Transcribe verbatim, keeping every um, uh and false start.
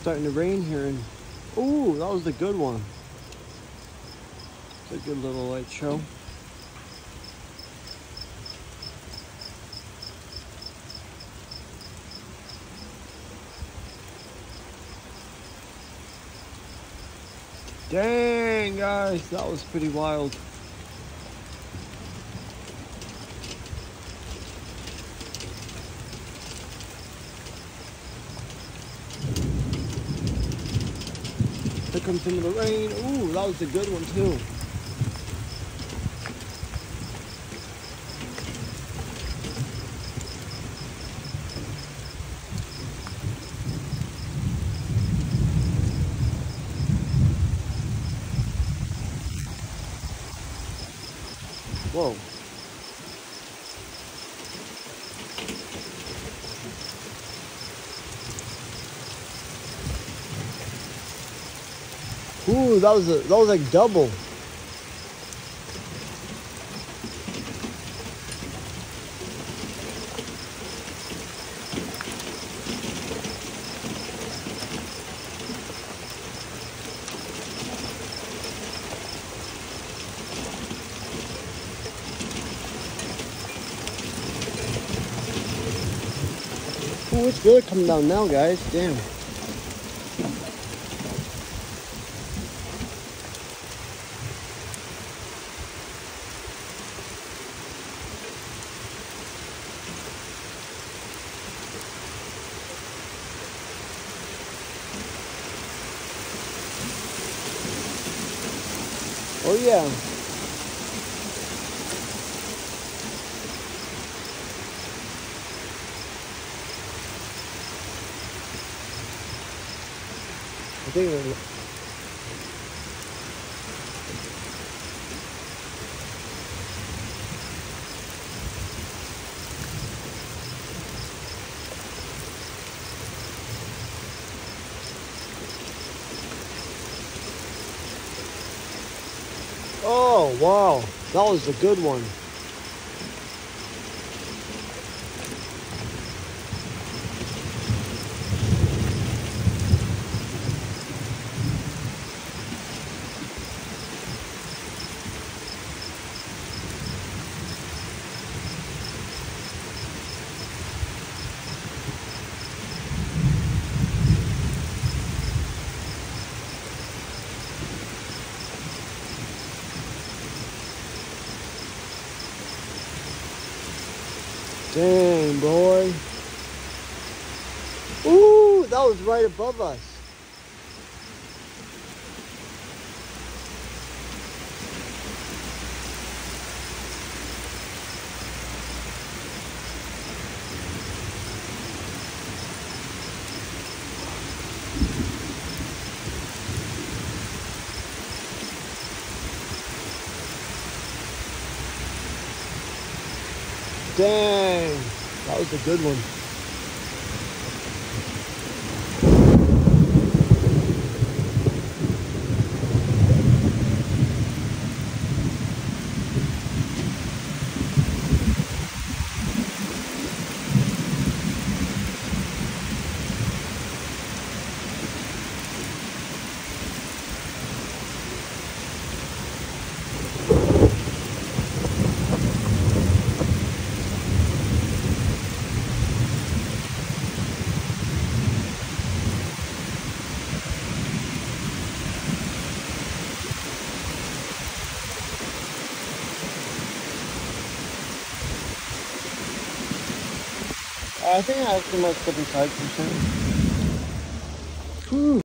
starting to rain here, and ooh, that was a good one. It's a good little light show. Dang, guys, that was pretty wild. Here comes some of the rain. Ooh, that was a good one too. Whoa. Ooh, that was a, that was like double. Ooh, it's really coming down now, guys. Damn. Oh yeah. I think it, oh wow, that was a good one. Dang, boy. Ooh, that was right above us. Dang, that was a good one. I think I have too much stuff inside for sure. Whew.